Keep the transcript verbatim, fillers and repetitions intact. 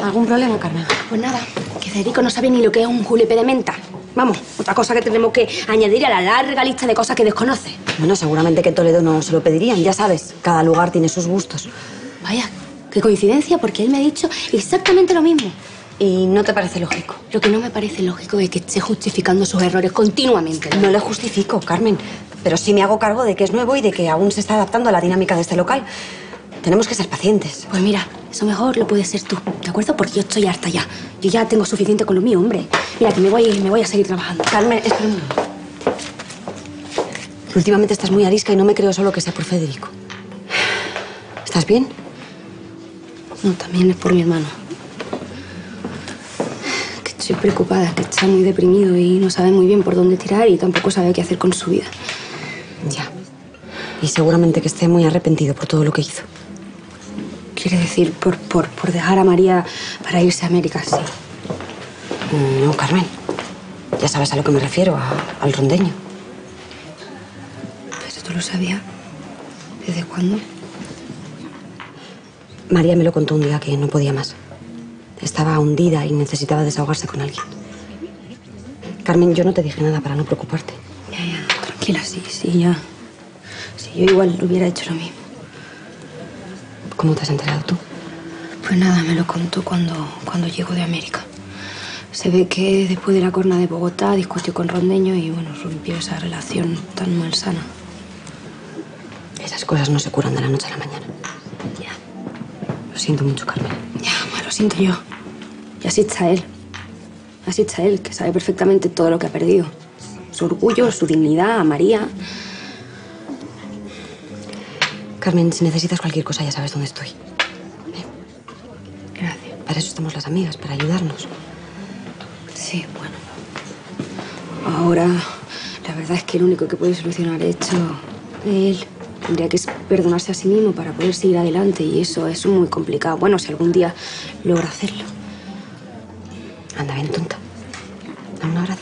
¿Algún problema, Carmen? Pues nada, que Federico no sabe ni lo que es un julepe de menta. Vamos, otra cosa que tenemos que añadir a la larga lista de cosas que desconoce. Bueno, seguramente que en Toledo no se lo pedirían, ya sabes. Cada lugar tiene sus gustos. Vaya, qué coincidencia, porque él me ha dicho exactamente lo mismo. ¿Y no te parece lógico? Lo que no me parece lógico es que esté justificando sus errores continuamente, ¿no? No le justifico, Carmen. Pero sí me hago cargo de que es nuevo y de que aún se está adaptando a la dinámica de este local. Tenemos que ser pacientes. Pues mira, eso mejor lo puedes ser tú, ¿de acuerdo? Porque yo estoy harta ya. Yo ya tengo suficiente con lo mío, hombre. Mira, que me voy, me voy a seguir trabajando. Carmen, espera un momento. Últimamente estás muy arisca y no me creo solo que sea por Federico. ¿Estás bien? No, también es por mi hermano. Que estoy preocupada, que está muy deprimido y no sabe muy bien por dónde tirar y tampoco sabe qué hacer con su vida. Ya. Y seguramente que esté muy arrepentido por todo lo que hizo. Quiere decir, por, por, por dejar a María para irse a América, sí. No, Carmen. Ya sabes a lo que me refiero, a, al rondeño. ¿Pero tú lo sabías? ¿Desde cuándo? María me lo contó un día que no podía más. Estaba hundida y necesitaba desahogarse con alguien. Carmen, yo no te dije nada para no preocuparte. Ya, ya, tranquila, sí, sí, ya. Sí, yo igual hubiera hecho lo mismo. ¿Cómo te has enterado tú? Pues nada, me lo contó cuando, cuando llegó de América. Se ve que después de la corna de Bogotá discutió con Rondeño y, bueno, rompió esa relación tan malsana. Esas cosas no se curan de la noche a la mañana. Ya. Lo siento mucho, Carmen. Ya, pues lo siento yo. Y así está él. Así está él, que sabe perfectamente todo lo que ha perdido. Su orgullo, su dignidad, a María. Carmen, si necesitas cualquier cosa ya sabes dónde estoy. Bien. Gracias. Para eso estamos las amigas, para ayudarnos. Sí, bueno. Ahora, la verdad es que el único que puede solucionar esto es él. Tendría que perdonarse a sí mismo para poder seguir adelante y eso es muy complicado. Bueno, si algún día logra hacerlo. Anda bien, tonta. Dame un abrazo.